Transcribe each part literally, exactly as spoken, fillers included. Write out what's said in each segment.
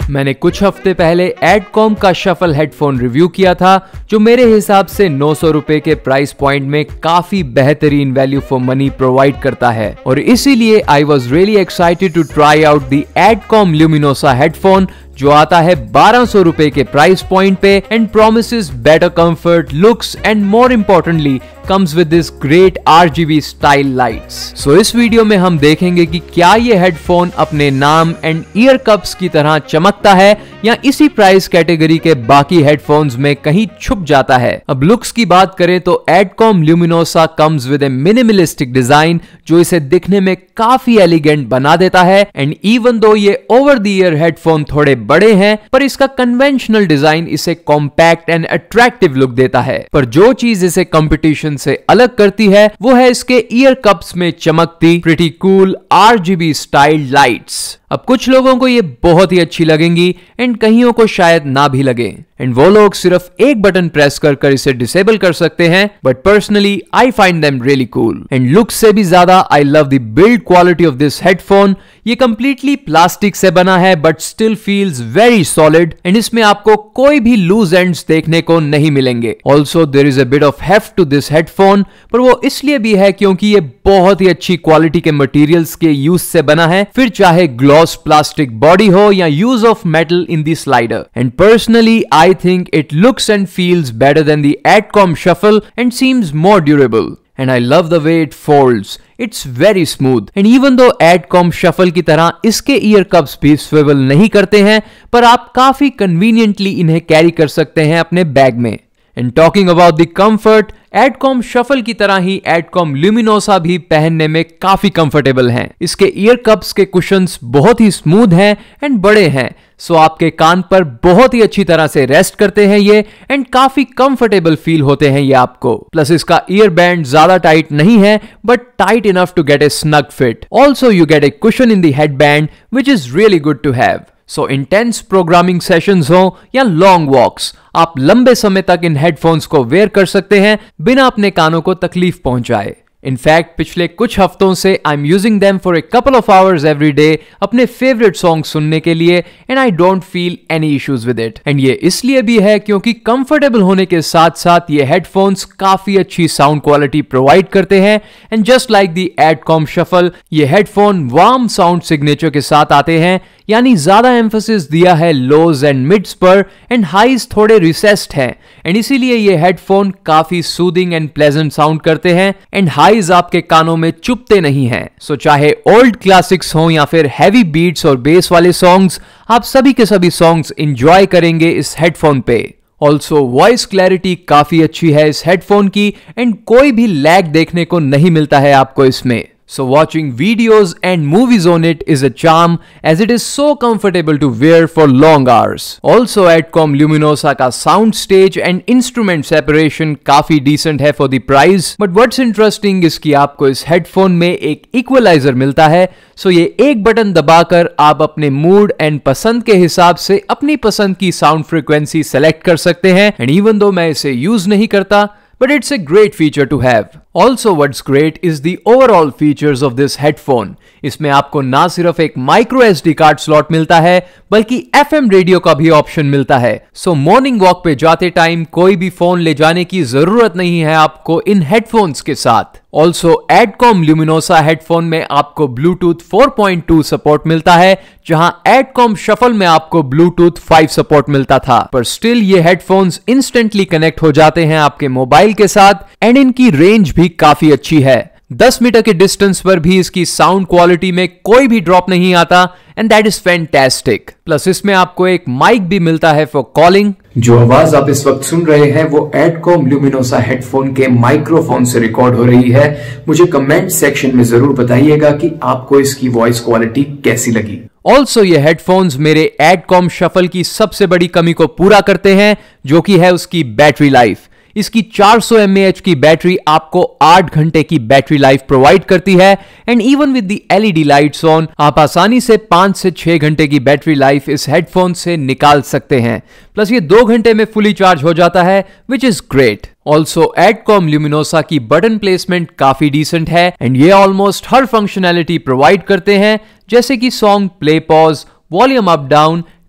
मैंने कुछ हफ्ते पहले एडकॉम का शफल हेडफोन रिव्यू किया था, जो मेरे हिसाब से नौ सौ रुपए के प्राइस पॉइंट में काफी बेहतरीन वैल्यू फॉर मनी प्रोवाइड करता है और इसीलिए I was really excited to try out the Adcom Luminosa headphone, जो आता है बारह सौ रुपए के प्राइस पॉइंट पे and promises better comfort, looks and more importantly comes with this great R G B style lights. So इस video में हम देखेंगे कि क्या ये हेडफोन अपने नाम एंड ईयर कप्स की तरह चमकता है या इसी प्राइस कैटेगरी के बाकी हेडफोन्स में कहीं छुप जाता है। अब लुक्स की बात करें तो Adcom Luminosa comes with a minimalistic design जो इसे दिखने में काफी एलिगेंट बना देता है एंड इवन दो ये ओवर द ईयर हेडफोन थोड़े बड़े हैं, पर इसका कन्वेंशनल डिजाइन इसे कॉम्पैक्ट एंड अट्रैक्टिव लुक देता है। पर जो चीज इसे कंपटीशन से अलग करती है वो है इसके ईयर कप्स में चमकती pretty cool RGB style lights. अब कुछ लोगों को ये बहुत ही अच्छी लगेंगी एंड कईयों को शायद ना भी लगे एंड वो लोग सिर्फ एक बटन प्रेस कर कर इसे डिसेबल कर सकते हैं, but personally I find them really cool and look से भी ज्यादा I love the build quality of this headphone. ये कंप्लीटली प्लास्टिक से बना है but still feels very solid and इसमें आपको कोई भी लूज एंड्स देखने को नहीं मिलेंगे। Also there is a bit of heft to this headphone, पर वो इसलिए भी है क्योंकि ये बहुत ही अच्छी क्वालिटी के मटेरियल्स के यूज से बना है, फिर चाहे ग्लॉस प्लास्टिक बॉडी हो या use of metal in the slider. And personally I think it looks and feels better than the Adcom Shuffle and seems more durable. And I love the way it folds. It's very smooth. And even though Adcom Shuffle की तरह इसके year cups भी swivel नहीं करते हैं, पर आप काफी कन्वीनियंटली इन्हें कैरी कर सकते हैं अपने बैग में। And talking about the comfort, Adcom Shuffle की तरह ही Adcom Luminosa भी पहनने में काफी कंफर्टेबल हैं। इसके ईयर कप्स के कुशन्स बहुत ही स्मूथ हैं एंड बड़े हैं, सो आपके कान पर बहुत ही अच्छी तरह से रेस्ट करते हैं ये एंड काफी कंफर्टेबल फील होते हैं ये आपको। प्लस इसका ईयर बैंड ज्यादा टाइट नहीं है but tight enough to get a snug fit. Also you get a cushion in the headband which is really good to have. So intense programming sessions हो या long walks, आप लंबे समय तक इन headphones को where कर सकते हैं बिना अपने कानों को तकलीफ पहुंचाए। इनफैक्ट पिछले कुछ हफ्तों से I am using them for a couple of hours every day अपने फेवरेट सॉन्ग सुनने के लिए and I don't feel any issues with it. And ये इसलिए भी है क्योंकि कंफर्टेबल होने के साथ साथ ये हेडफोन्स काफी अच्छी साउंड क्वालिटी प्रोवाइड करते हैं and just like the Adcom shuffle ये हेडफोन वार्म साउंड सिग्नेचर के साथ आते हैं, यानी ज्यादा एम्फोसिस दिया है लोज एंड मिड्स पर एंड हाइज थोड़े रिसेस्ड हैं एंड इसीलिए ये हेडफोन काफी सूदिंग एंड प्लेजेंट साउंड करते हैं एंड हाइज आपके कानों में चुभते नहीं हैं। सो चाहे ओल्ड क्लासिक्स हो या फिर हैवी बीट्स और बेस वाले सॉन्ग्स, आप सभी के सभी सॉन्ग्स एंजॉय करेंगे इस हेडफोन पे। ऑल्सो वॉइस क्लैरिटी काफी अच्छी है इस हेडफोन की एंड कोई भी लैग देखने को नहीं मिलता है आपको इसमें। So watching videos and movies on it is a charm as it is so comfortable to wear for long hours. Also Adcom Luminosa का sound stage and instrument separation काफी decent है for the price. But what's interesting is कि आपको इस headphone में एक equalizer मिलता है, so ये एक बटन दबाकर आप अपने मूड एंड पसंद के हिसाब से अपनी पसंद की साउंड फ्रीक्वेंसी सेलेक्ट कर सकते हैं। एंड इवन दो मैं इसे यूज नहीं करता, but it's a great feature to have. Also what's great is the overall features of this headphone. इसमें आपको ना सिर्फ एक माइक्रो एसडी कार्ड स्लॉट मिलता है बल्कि एफएम रेडियो का भी ऑप्शन मिलता है। सो मॉर्निंग वॉक पे जाते टाइम कोई भी फोन ले जाने की जरूरत नहीं है आपको इन हेडफोन्स के साथ। ऑल्सो Adcom Luminosa हेडफोन में आपको Bluetooth four point two support मिलता है, जहां Adcom Shuffle में आपको ब्लूटूथ फाइव सपोर्ट मिलता था, पर स्टिल ये हेडफोन्स इंस्टेंटली कनेक्ट हो जाते हैं आपके मोबाइल के साथ एंड इनकी रेंज भी काफी अच्छी है। दस मीटर के डिस्टेंस पर भी इसकी साउंड क्वालिटी में कोई भी ड्रॉप नहीं आता and that is fantastic. Plus इसमें आपको एक माइक भी मिलता है फॉर कॉलिंग। जो आवाज आप इस वक्त सुन रहे हैं वो Adcom Luminosa हेडफोन के माइक्रोफोन से रिकॉर्ड हो रही है। मुझे कमेंट सेक्शन में जरूर बताइएगा कि आपको इसकी वॉइस क्वालिटी कैसी लगी। ऑल्सो ये हेडफोन्स मेरे Adcom Shuffle की सबसे बड़ी कमी को पूरा करते हैं, जो कि है उसकी बैटरी लाइफ। इसकी चार सौ एम ए एच की बैटरी आपको आठ घंटे की बैटरी लाइफ प्रोवाइड करती है and even with the LED lights on आप आसानी से पांच से छह घंटे की बैटरी लाइफ इस हेडफोन से निकाल सकते हैं। प्लस ये दो घंटे में फुली चार्ज हो जाता है, which is great. Also Adcom Luminosa की बटन प्लेसमेंट काफी डिसेंट है एंड ये ऑलमोस्ट हर फंक्शनैलिटी प्रोवाइड करते हैं, जैसे कि song play pause, volume up down,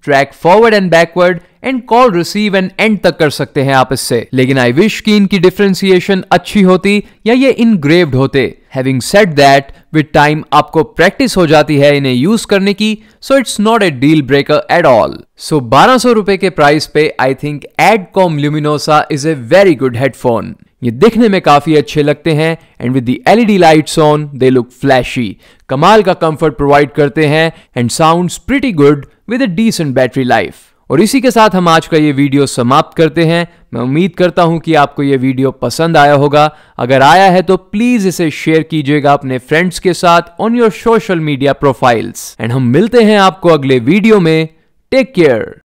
track forward and backward and call receive and end तक कर सकते हैं आप इससे। लेकिन आई विश कि इनकी डिफरेंशिएशन अच्छी होती या ये इनग्रेव्ड होते। Having said that, with time आपको प्रैक्टिस हो जाती है इन्हें यूज करने की, so it's not a deal breaker at all. So बारह सौ रुपए के प्राइस पे I think Adcom Luminosa is a very good headphone. ये दिखने में काफी अच्छे लगते हैं and with the LED lights on they look flashy, कमाल का कंफर्ट प्रोवाइड करते हैं and sounds pretty good with a decent battery life. और इसी के साथ हम आज का ये वीडियो समाप्त करते हैं। मैं उम्मीद करता हूं कि आपको ये वीडियो पसंद आया होगा। अगर आया है तो प्लीज इसे शेयर कीजिएगा अपने फ्रेंड्स के साथ on your social media profiles. And हम मिलते हैं आपको अगले वीडियो में। Take care.